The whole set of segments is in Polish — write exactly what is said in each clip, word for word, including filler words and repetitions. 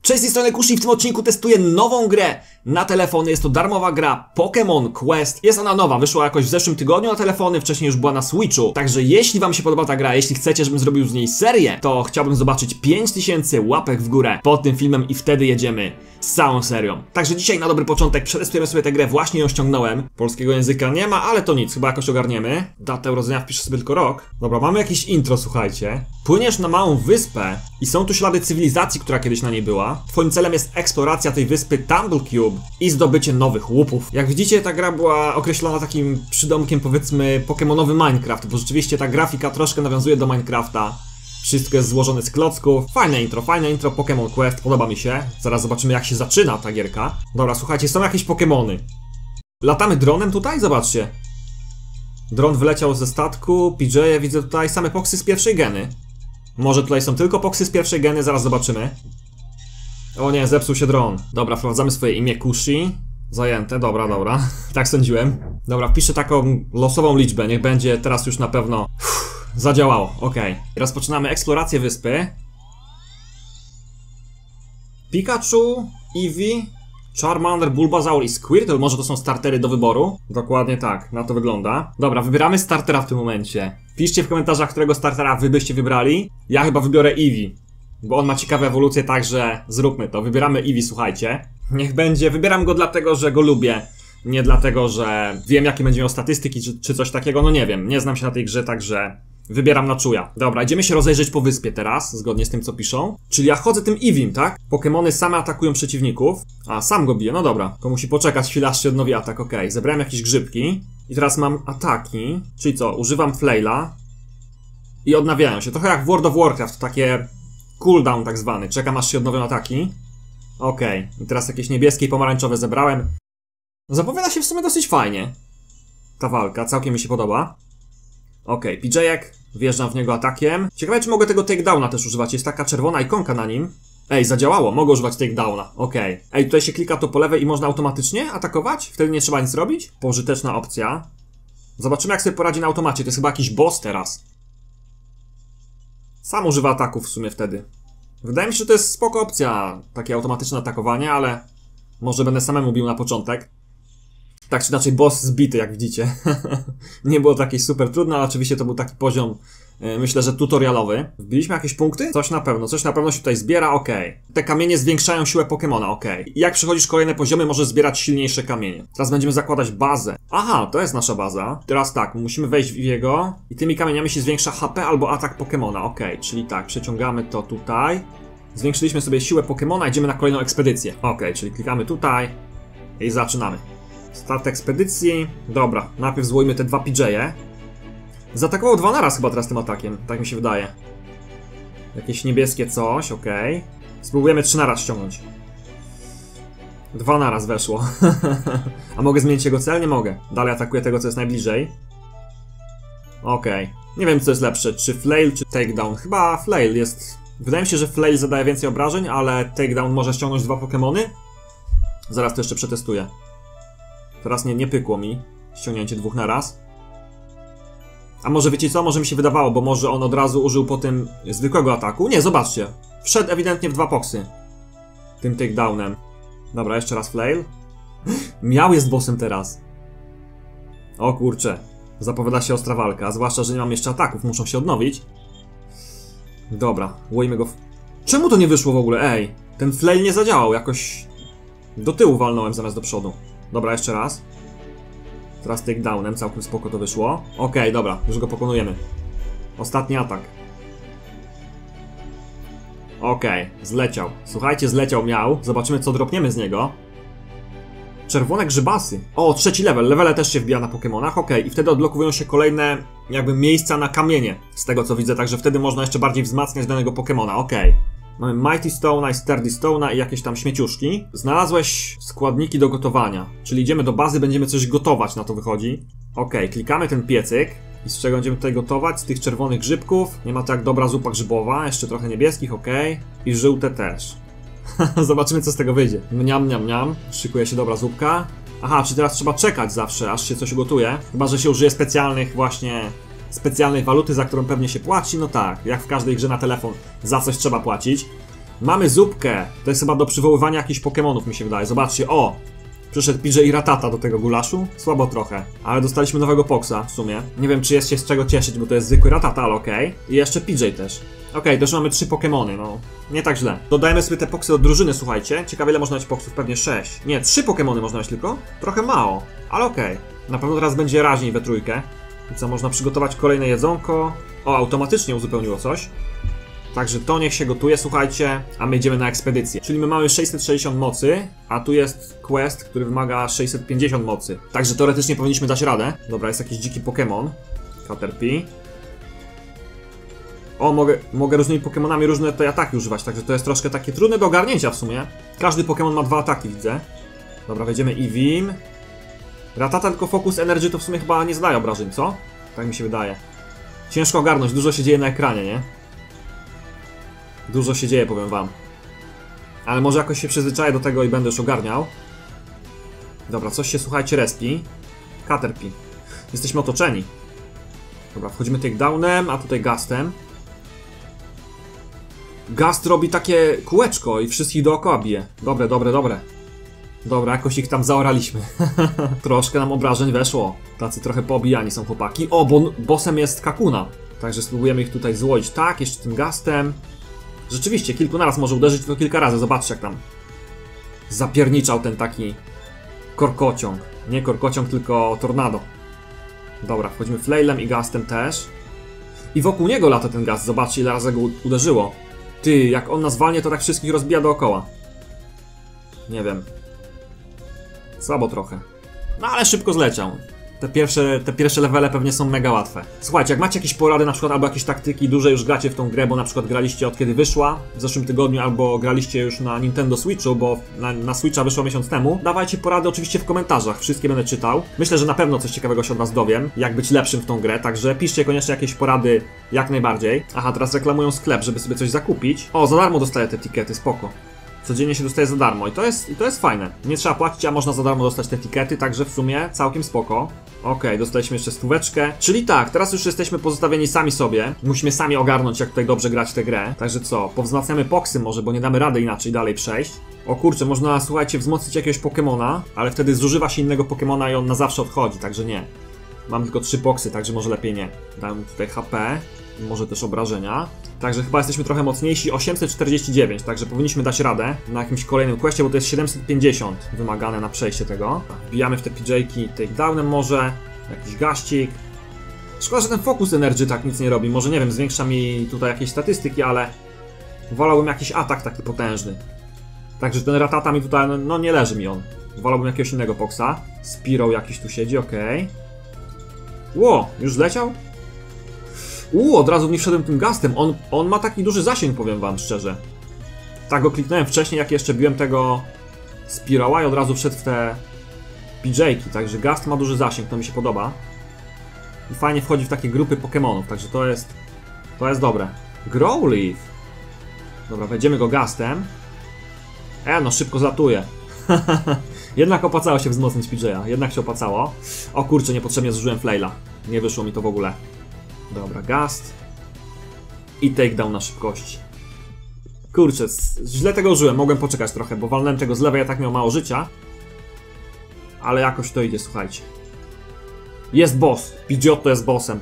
Cześć, z tej strony Kushi, w tym odcinku testuję nową grę na telefony. Jest to darmowa gra Pokémon Quest. Jest ona nowa, wyszła jakoś w zeszłym tygodniu na telefony, wcześniej już była na Switchu. Także jeśli wam się podoba ta gra, jeśli chcecie, żebym zrobił z niej serię, to chciałbym zobaczyć pięć tysięcy łapek w górę pod tym filmem i wtedy jedziemy z całą serią. Także dzisiaj na dobry początek przetestujemy sobie tę grę, właśnie ją ściągnąłem. Polskiego języka nie ma, ale to nic, chyba jakoś ogarniemy. Datę urodzenia wpiszę sobie tylko rok. Dobra, mamy jakieś intro, słuchajcie. Płyniesz na małą wyspę i są tu ślady cywilizacji, która kiedyś na niej była. Twoim celem jest eksploracja tej wyspy Tumblecube i zdobycie nowych łupów. Jak widzicie, ta gra była określona takim przydomkiem, powiedzmy, pokemonowy Minecraft, bo rzeczywiście ta grafika troszkę nawiązuje do Minecrafta. Wszystko jest złożone z klocków. Fajne intro, fajne intro Pokémon Quest, podoba mi się. Zaraz zobaczymy, jak się zaczyna ta gierka. Dobra, słuchajcie, są jakieś Pokémony. Latamy dronem tutaj? Zobaczcie. Dron wyleciał ze statku, P J, widzę tutaj same poksy z pierwszej geny. Może tutaj są tylko poksy z pierwszej geny, zaraz zobaczymy. O nie, zepsuł się dron. Dobra, wprowadzamy swoje imię Kushi. Zajęte, dobra, dobra. Tak sądziłem. Dobra, wpiszę taką losową liczbę, niech będzie teraz już na pewno. Uff, zadziałało, okej. Okay. Rozpoczynamy eksplorację wyspy. Pikachu, Eevee, Charmander, Bulbasaur i Squirtle, może to są startery do wyboru? Dokładnie tak, na to wygląda. Dobra, wybieramy startera w tym momencie. Piszcie w komentarzach, którego startera wy byście wybrali. Ja chyba wybiorę Eevee, bo on ma ciekawe ewolucje, także zróbmy to. Wybieramy Eevee, słuchajcie. Niech będzie, wybieram go dlatego, że go lubię. Nie dlatego, że wiem, jakie będzie miał statystyki, czy, czy coś takiego, no nie wiem. Nie znam się na tej grze, także wybieram na czuja. Dobra, idziemy się rozejrzeć po wyspie teraz, zgodnie z tym, co piszą. Czyli ja chodzę tym Eevee'em, tak? Pokemony same atakują przeciwników. A, sam go bije, no dobra. To musi poczekać chwilę, aż się odnowi atak, okej. Okay. Zebrałem jakieś grzybki. I teraz mam ataki. Czyli co? Używam Flaila. I odnawiają się. Trochę jak w World of Warcraft, takie cooldown tak zwany. Czekam, aż się odnowią ataki. Okej. Okay. I teraz jakieś niebieskie i pomarańczowe zebrałem. Zapowiada się w sumie dosyć fajnie. Ta walka, całkiem mi się podoba. Okej, okay, P J-ek, wjeżdżam w niego atakiem. Ciekawe, czy mogę tego takedowna też używać, jest taka czerwona ikonka na nim. Ej, zadziałało, mogę używać takedowna, okej. Okay. Ej, tutaj się klika to po lewej i można automatycznie atakować? Wtedy nie trzeba nic robić? Pożyteczna opcja. Zobaczymy, jak sobie poradzi na automacie, to jest chyba jakiś boss teraz. Sam używa ataków w sumie wtedy. Wydaje mi się, że to jest spoko opcja, takie automatyczne atakowanie, ale może będę samemu bił na początek. Tak czy inaczej, boss zbity, jak widzicie. Nie było to jakieś super trudne, ale oczywiście to był taki poziom, yy, myślę, że tutorialowy. Wbiliśmy jakieś punkty? Coś na pewno, coś na pewno się tutaj zbiera, okej. Okay. Te kamienie zwiększają siłę Pokemona, okej. Okay. Jak przechodzisz kolejne poziomy, możesz zbierać silniejsze kamienie. Teraz będziemy zakładać bazę. Aha, to jest nasza baza. Teraz tak, musimy wejść w jego i tymi kamieniami się zwiększa H P albo atak Pokemona, okej. Okay. Czyli tak, przeciągamy to tutaj. Zwiększyliśmy sobie siłę Pokemona, idziemy na kolejną ekspedycję. Okej, okay, czyli klikamy tutaj i zaczynamy. Start ekspedycji. Dobra, najpierw zwołujmy te dwa P J-e. Zaatakował dwa naraz chyba teraz tym atakiem, tak mi się wydaje. Jakieś niebieskie coś, okej. Okay. Spróbujemy trzy naraz ściągnąć. Dwa naraz weszło. A mogę zmienić jego cel? Nie mogę. Dalej atakuję tego, co jest najbliżej. Okej. Okay. Nie wiem, co jest lepsze, czy flail, czy takedown. Chyba flail jest... Wydaje mi się, że flail zadaje więcej obrażeń, ale takedown może ściągnąć dwa Pokemony. Zaraz to jeszcze przetestuję. Teraz nie, nie pykło mi ściągnięcie dwóch na raz. A może wiecie co? Może mi się wydawało, bo może on od razu użył po tym zwykłego ataku. Nie, zobaczcie. Wszedł ewidentnie w dwa poksy. Tym takedownem. Dobra, jeszcze raz flail. Miał jest bossem teraz. O kurczę. Zapowiada się ostra walka. Zwłaszcza, że nie mam jeszcze ataków. Muszą się odnowić. Dobra, łoimy go w... Czemu to nie wyszło w ogóle? Ej, ten flail nie zadziałał. Jakoś do tyłu walnąłem zamiast do przodu. Dobra, jeszcze raz. Teraz takedownem, całkiem spoko to wyszło. Okej, okay, dobra, już go pokonujemy. Ostatni atak. Okej, okay, zleciał. Słuchajcie, zleciał miał. Zobaczymy, co dropniemy z niego. Czerwone grzybasy. O, trzeci level. Levele też się wbija na Pokemonach. Okej, okay. I wtedy odblokowują się kolejne jakby miejsca na kamienie. Z tego co widzę, także wtedy można jeszcze bardziej wzmacniać danego Pokemona. Okej. Okay. Mamy Mighty Stone'a i Sturdy Stone'a i jakieś tam śmieciuszki. Znalazłeś składniki do gotowania. Czyli idziemy do bazy, będziemy coś gotować, na to wychodzi. Okej, okay, klikamy ten piecyk. I z czego będziemy tutaj gotować? Z tych czerwonych grzybków. Nie ma tak dobra zupa grzybowa. Jeszcze trochę niebieskich, okej. Okay. I żółte też. Zobaczymy, co z tego wyjdzie. Mniam, mniam, mniam. Szykuje się dobra zupka. Aha, czy teraz trzeba czekać zawsze, aż się coś ugotuje? Chyba, że się użyje specjalnych właśnie... specjalnej waluty, za którą pewnie się płaci, no tak, jak w każdej grze na telefon za coś trzeba płacić. Mamy zupkę. To jest chyba do przywoływania jakichś Pokemonów, mi się wydaje. Zobaczcie, o! Przyszedł P J i Ratata do tego gulaszu. Słabo trochę. Ale dostaliśmy nowego Poksa w sumie. Nie wiem, czy jest się z czego cieszyć, bo to jest zwykły Ratata, ale okej. Okay. I jeszcze P J też. Okej, okay, też mamy trzy Pokemony, no. Nie tak źle. Dodajemy sobie te Poksy do drużyny, słuchajcie. Ciekawe, ile można mieć Poksów? Pewnie sześć. Nie, trzy Pokemony można mieć tylko? Trochę mało. Ale okej. Okay. Na pewno teraz będzie raźniej we trójkę. I co, można przygotować kolejne jedzonko. O, automatycznie uzupełniło coś. Także to niech się gotuje, słuchajcie, a my idziemy na ekspedycję. Czyli my mamy sześćset sześćdziesiąt mocy, a tu jest quest, który wymaga sześćset pięćdziesiąt mocy. Także teoretycznie powinniśmy dać radę. Dobra, jest jakiś dziki Pokémon. Caterpie. O, mogę, mogę różnymi Pokémonami różne te ataki używać, także to jest troszkę takie trudne do ogarnięcia w sumie. Każdy Pokémon ma dwa ataki, widzę. Dobra, wejdziemy Eevee. Ratata tylko Focus Energy to w sumie chyba nie zadaje obrażeń, co? Tak mi się wydaje. Ciężko ogarnąć, dużo się dzieje na ekranie, nie? Dużo się dzieje, powiem wam. Ale może jakoś się przyzwyczaję do tego i będę już ogarniał. Dobra, coś się, słuchajcie, respi. Caterpie. Jesteśmy otoczeni. Dobra, wchodzimy takedownem, a tutaj Gastem. Gast robi takie kółeczko i wszystkich dookoła bije. Dobre, dobre, dobre. Dobra, jakoś ich tam zaoraliśmy. Troszkę nam obrażeń weszło. Tacy trochę poobijani są chłopaki. O, bo bossem jest Kakuna. Także spróbujemy ich tutaj złodzić. Tak, jeszcze tym Gastem. Rzeczywiście, kilku naraz może uderzyć tylko kilka razy. Zobaczcie, jak tam zapierniczał ten taki korkociąg. Nie korkociąg, tylko tornado. Dobra, wchodzimy Flailem i Gastem też. I wokół niego lata ten Gast. Zobaczcie, ile razy go uderzyło. Ty, jak on nas walnie, to tak wszystkich rozbija dookoła. Nie wiem. Słabo trochę. No ale szybko zleciał. Te pierwsze, te pierwsze levele pewnie są mega łatwe. Słuchajcie, jak macie jakieś porady na przykład, albo jakieś taktyki, duże już gracie w tą grę, bo na przykład graliście od kiedy wyszła w zeszłym tygodniu, albo graliście już na Nintendo Switchu, bo na, na Switcha wyszła miesiąc temu, dawajcie porady oczywiście w komentarzach, wszystkie będę czytał. Myślę, że na pewno coś ciekawego się od was dowiem, jak być lepszym w tą grę, także piszcie koniecznie jakieś porady jak najbardziej. Aha, teraz reklamują sklep, żeby sobie coś zakupić. O, za darmo dostaję te etykiety, spoko. Codziennie się dostaje za darmo i to jest, i to jest fajne. Nie trzeba płacić, a można za darmo dostać te etykiety, także w sumie całkiem spoko. Okej, okay, dostaliśmy jeszcze stóweczkę. Czyli tak, teraz już jesteśmy pozostawieni sami sobie. Musimy sami ogarnąć, jak tutaj dobrze grać w tę grę. Także co, powzmacniamy poksy może, bo nie damy rady inaczej dalej przejść. O kurczę, można, słuchajcie, wzmocnić jakiegoś Pokemona, ale wtedy zużywa się innego Pokemona i on na zawsze odchodzi, także nie. Mam tylko trzy poksy, także może lepiej nie. Dam tutaj H P. Może też obrażenia. Także chyba jesteśmy trochę mocniejsi. osiemset czterdzieści dziewięć, także powinniśmy dać radę na jakimś kolejnym questie, bo to jest siedemset pięćdziesiąt wymagane na przejście tego. Wbijamy w te P J-ki takedownem może. Jakiś gaścik. Szkoda, że ten Focus Energy tak nic nie robi. Może nie wiem, zwiększa mi tutaj jakieś statystyki, ale wolałbym jakiś atak taki potężny. Także ten Ratata mi tutaj, no, no nie leży mi on. Wolałbym jakiegoś innego Poksa. Spiro jakiś tu siedzi, okej. Okay. Ło, już zleciał? Uuu, od razu w nie wszedłem tym Gastem. On, on ma taki duży zasięg, powiem wam szczerze. Tak go kliknąłem wcześniej, jak jeszcze biłem tego Spiroła i od razu wszedł w te P J-ki. Także Gast ma duży zasięg, to mi się podoba. I fajnie wchodzi w takie grupy Pokemonów, także to jest... To jest dobre. Growlithe. Dobra, wejdziemy go Gastem. E, no szybko zlatuje. Jednak opłacało się wzmocnić P J-a. Jednak się opłacało. O kurczę, niepotrzebnie zużyłem Flaila. Nie wyszło mi to w ogóle. Dobra, Gast. I takedown na szybkości. Kurczę, źle tego użyłem, mogłem poczekać trochę, bo walnąłem tego z lewej, ja tak miał mało życia. Ale jakoś to idzie, słuchajcie. Jest boss, Pidgeotto jest bossem.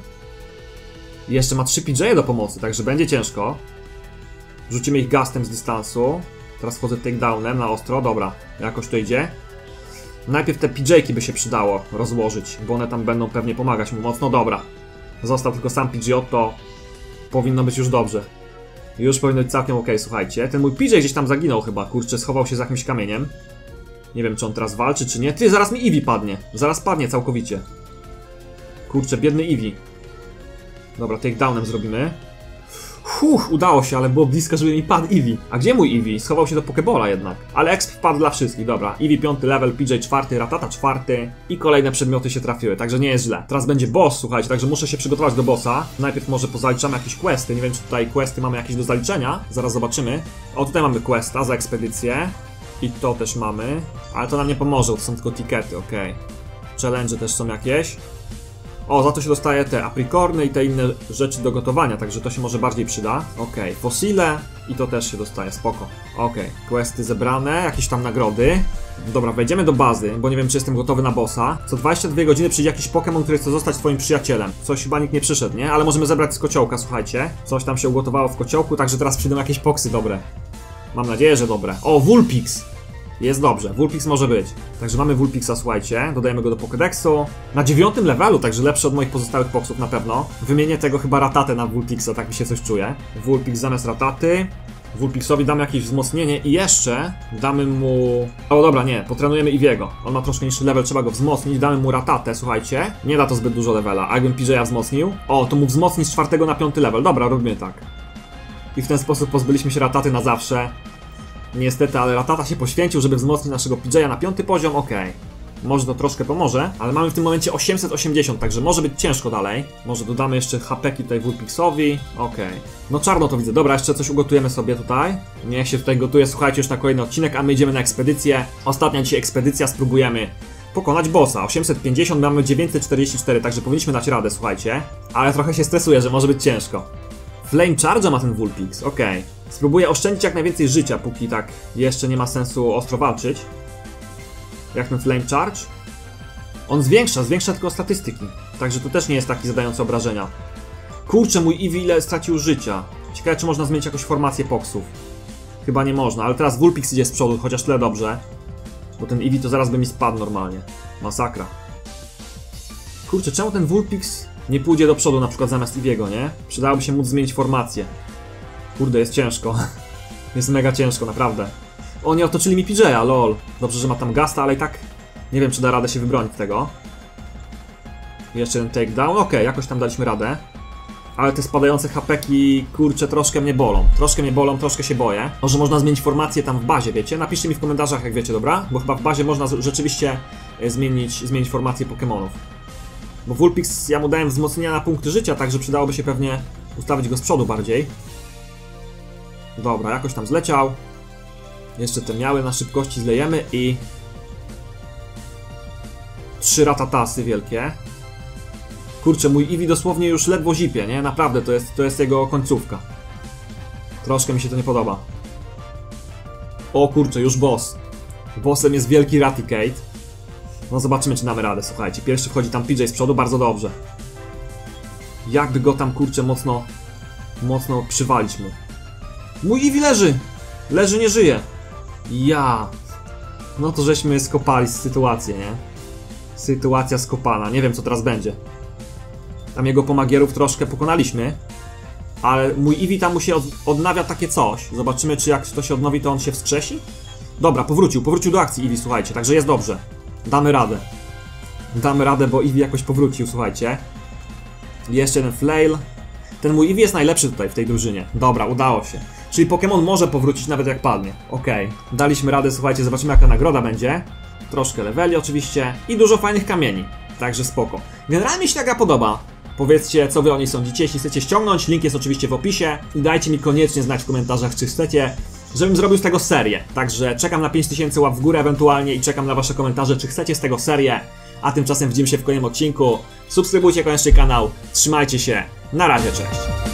I jeszcze ma trzy P J-e do pomocy, także będzie ciężko. Rzucimy ich Gastem z dystansu. Teraz wchodzę takedownem na ostro, dobra, jakoś to idzie. Najpierw te P J-ki by się przydało rozłożyć, bo one tam będą pewnie pomagać mu mocno, dobra. Został tylko sam Pidgeotto. Powinno być już dobrze. Już powinno być całkiem ok, słuchajcie. Ten mój P J gdzieś tam zaginął chyba, kurczę, schował się za jakimś kamieniem. Nie wiem, czy on teraz walczy, czy nie. Ty, zaraz mi Eevee padnie. Zaraz padnie całkowicie. Kurczę, biedny Eevee. Dobra, takedownem zrobimy. Huch, udało się, ale było blisko, żeby mi padł Eevee. A gdzie mój Eevee? Schował się do Pokebola jednak. Ale exp wpadł dla wszystkich, dobra. Eevee piąty level, P J czwarty, Ratata czwarty i kolejne przedmioty się trafiły, także nie jest źle. Teraz będzie boss, słuchajcie, także muszę się przygotować do bossa. Najpierw może pozaliczamy jakieś questy, nie wiem, czy tutaj questy mamy jakieś do zaliczenia. Zaraz zobaczymy. O, tutaj mamy questa za ekspedycję. I to też mamy. Ale to nam nie pomoże, to są tylko tikety, okej. Okay. Challenge też są jakieś. O, za to się dostaje te aprikorny i te inne rzeczy do gotowania, także to się może bardziej przyda. Okej, okay. Fosile i to też się dostaje, spoko. Okej, okay. Questy zebrane, jakieś tam nagrody. Dobra, wejdziemy do bazy, bo nie wiem, czy jestem gotowy na bossa. Co dwadzieścia dwie godziny przyjdzie jakiś Pokémon, który chce zostać twoim przyjacielem. Coś chyba nikt nie przyszedł, nie? Ale możemy zebrać z kociołka, słuchajcie. Coś tam się ugotowało w kociołku, także teraz przyjdą jakieś poksy dobre. Mam nadzieję, że dobre. O, Vulpix! Jest dobrze, Vulpix może być. Także mamy Vulpixa, słuchajcie, dodajemy go do Pokédexu. Na dziewiątym levelu, także lepszy od moich pozostałych poksów na pewno. Wymienię tego chyba Ratatę na Vulpixa, tak mi się coś czuje. Vulpix zamiast Rataty. Vulpixowi damy jakieś wzmocnienie i jeszcze damy mu... O dobra, nie, potrenujemy Eevee'ego. On ma troszkę niższy level, trzeba go wzmocnić. Damy mu Ratatę, słuchajcie. Nie da to zbyt dużo levela, a jakbym P J a wzmocnił... O, to mu wzmocni z czwartego na piąty level. Dobra, robimy tak. I w ten sposób pozbyliśmy się Rataty na zawsze. Niestety, ale Ratata się poświęcił, żeby wzmocnić naszego P J a na piąty poziom, okej. Okay. Może to troszkę pomoże, ale mamy w tym momencie osiemset osiemdziesiąt, także może być ciężko dalej. Może dodamy jeszcze H P ki tutaj Vulpixowi, okej. Okay. No czarno to widzę, dobra, jeszcze coś ugotujemy sobie tutaj. Niech się tutaj gotuje, słuchajcie, już na kolejny odcinek, a my idziemy na ekspedycję. Ostatnia dzisiaj ekspedycja, spróbujemy pokonać bossa. osiemset pięćdziesiąt, mamy dziewięćset czterdzieści cztery, także powinniśmy dać radę, słuchajcie. Ale trochę się stresuję, że może być ciężko. Flame Charge'a ma ten Vulpix, okej. Okay. Spróbuję oszczędzić jak najwięcej życia, póki tak jeszcze nie ma sensu ostro walczyć. Jak ten Flame Charge? On zwiększa, zwiększa tylko statystyki. Także tu też nie jest taki zadający obrażenia. Kurczę, mój Eevee ile stracił życia. Ciekawe, czy można zmienić jakąś formację poksów. Chyba nie można, ale teraz Vulpix idzie z przodu, chociaż tyle dobrze. Bo ten Eevee to zaraz by mi spadł normalnie. Masakra. Kurczę, czemu ten Vulpix nie pójdzie do przodu na przykład zamiast Eevee'ego, nie? Przydałoby się móc zmienić formację. Kurde, jest ciężko. Jest mega ciężko, naprawdę. O, nie otoczyli mi P J a, lol. Dobrze, że ma tam Gasta, ale i tak nie wiem, czy da radę się wybronić tego. Jeszcze jeden takedown. Okej, okay, jakoś tam daliśmy radę. Ale te spadające H P ki, kurczę, troszkę mnie bolą. Troszkę mnie bolą, troszkę się boję. Może można zmienić formację tam w bazie, wiecie? Napiszcie mi w komentarzach, jak wiecie, dobra? Bo chyba w bazie można rzeczywiście zmienić, zmienić formację Pokémonów. Bo Vulpix, ja mu dałem wzmocnienia na punkty życia, także przydałoby się pewnie ustawić go z przodu bardziej. Dobra, jakoś tam zleciał. Jeszcze te miały na szybkości zlejemy i... Trzy ratatasy wielkie. Kurczę, mój Eevee dosłownie już ledwo zipie, nie? Naprawdę, to jest, to jest jego końcówka. Troszkę mi się to nie podoba. O kurczę, już boss. Bossem jest wielki Raticate. No zobaczymy, czy damy radę, słuchajcie. Pierwszy wchodzi tam P J z przodu, bardzo dobrze. Jakby go tam, kurczę, mocno... Mocno przywalić mu. Mój Eevee leży! Leży, nie żyje. Ja. No to żeśmy skopali sytuację, nie? Sytuacja skopana. Nie wiem, co teraz będzie. Tam jego pomagierów troszkę pokonaliśmy. Ale mój Eevee tam mu się od odnawia takie coś. Zobaczymy, czy jak to się odnowi, to on się wskrzesi? Dobra, powrócił. Powrócił do akcji Eevee, słuchajcie. Także jest dobrze. Damy radę. Damy radę, bo Eevee jakoś powrócił, słuchajcie. Jeszcze jeden flail. Ten mój Eevee jest najlepszy tutaj w tej drużynie. Dobra, udało się. Czyli Pokémon może powrócić nawet jak padnie. Okej. Okay. Daliśmy radę, słuchajcie, zobaczymy jaka nagroda będzie. Troszkę leveli oczywiście. I dużo fajnych kamieni. Także spoko. Generalnie mi się taka podoba. Powiedzcie, co wy o niej sądzicie. Jeśli chcecie ściągnąć, link jest oczywiście w opisie. I dajcie mi koniecznie znać w komentarzach, czy chcecie, żebym zrobił z tego serię. Także czekam na pięć tysięcy łap w górę ewentualnie i czekam na wasze komentarze, czy chcecie z tego serię. A tymczasem widzimy się w kolejnym odcinku. Subskrybujcie koniecznie kanał. Trzymajcie się. Na razie, cześć.